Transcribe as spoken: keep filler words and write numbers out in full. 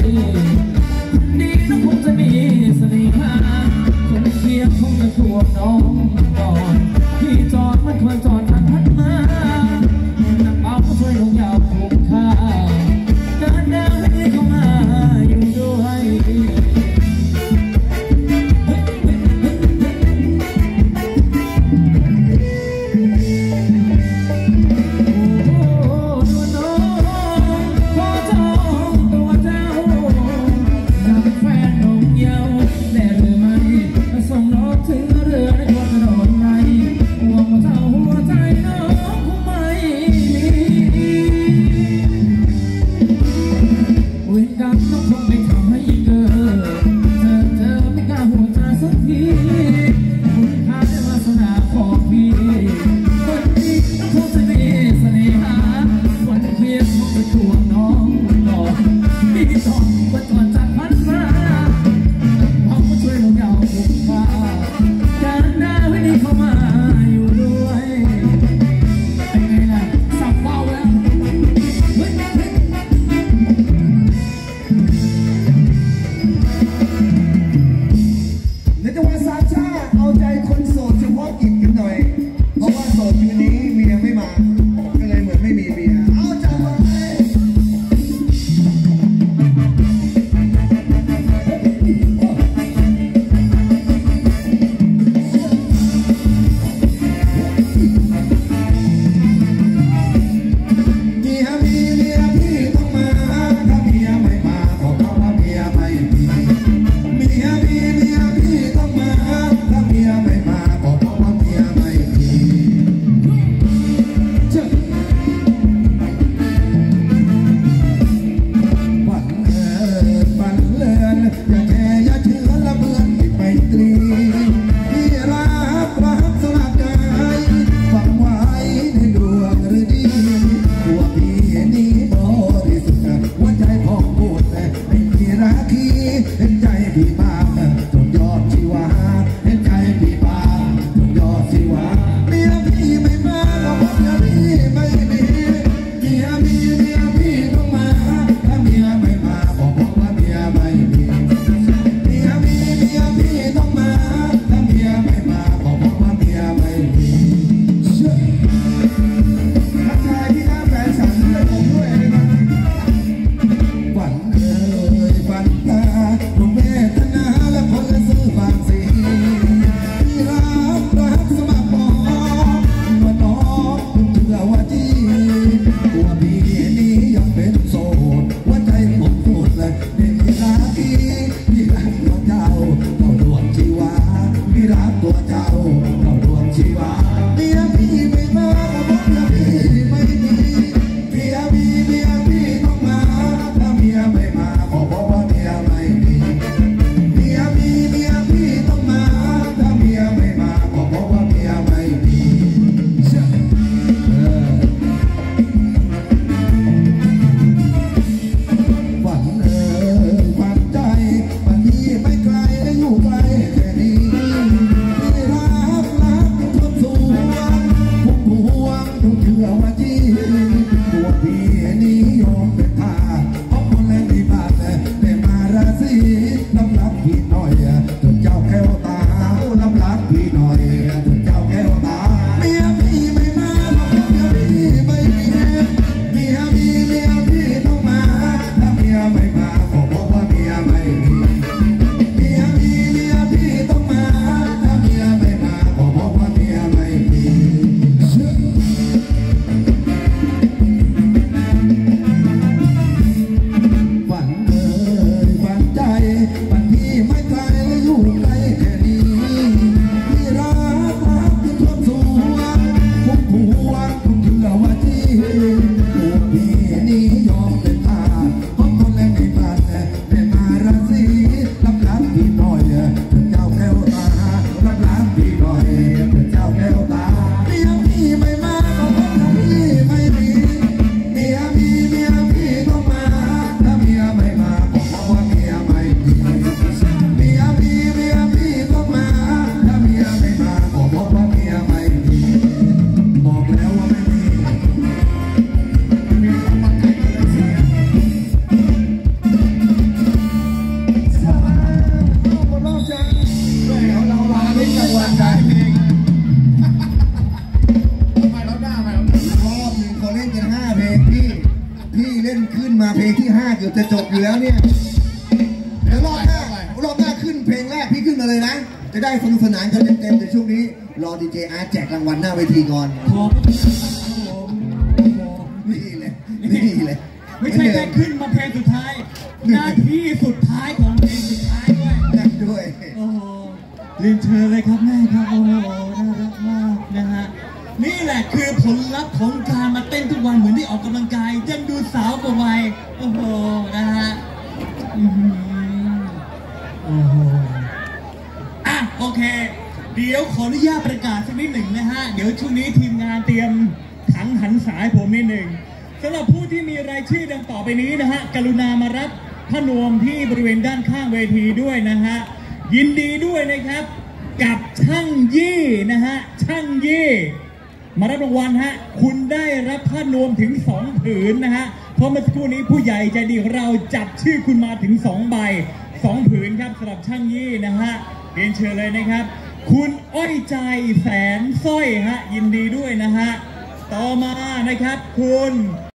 ดีน้องคงจะมีเสน่หาคนเคียงคงจะทวงน้องก่อนพี่จอดมันควรจอดทันพัดมานักเบาก็ช่วยลงยาวคุ้มค่าเดินเดินให้เข้ามาอยู่ด้วยเมาเพลงที่ห้าเกือบจะจบอยู่แล้วเนี่ยเดี๋ยวรอบหน้ารอบหน้าขึ้นเพลงแรกพี่ขึ้นมาเลยนะจะได้สนุกสนานกันเต็มๆแต่ช่วงนี้รอดีเจอาร์ตแจกรางวัลหน้าเวทีก่อนขอบคุณครับผมนี่เลยนี่เลยไม่ใช่แค่ขึ้นมาเพลงสุดท้ายหน้าที่สุดท้ายของเพลงสุดท้ายด้วยนั่นด้วยโอ้โหเรียนเชิญเลยครับแม่ครับโอ้โหน่ารักมากนะฮะนี่แหละคือผลลัพธ์ของการมาเต้นทุกวันเหมือนได้ออกกำลังกายยังดูสาวกว่าวัยโอ้โหนะฮะอื้อหือโอ้โหอ่ะโอเคเดี๋ยวขออนุญาตประกาศสักนิดหนึ่งนะฮะเดี๋ยวช่วงนี้ทีมงานเตรียมถังหันสายผมนิดหนึ่งสำหรับผู้ที่มีรายชื่อดังต่อไปนี้นะฮะกรุณามารับผ้านวมที่บริเวณด้านข้างเวทีด้วยนะฮะยินดีด้วยนะครับกับช่างยี่นะฮะช่างยี่มารับรางวัลฮะคุณได้รับผ้านวมถึงสองผืนนะฮะเพราะเมื่อสักครู่นี้ผู้ใหญ่ใจดีของเราจับชื่อคุณมาถึงสองใบสองผืนครับสำหรับช่างยี่นะฮะเรียนเชิญเลยนะครับคุณอ้อยใจแสนสร้อยฮะยินดีด้วยนะฮะต่อมานะครับคุณ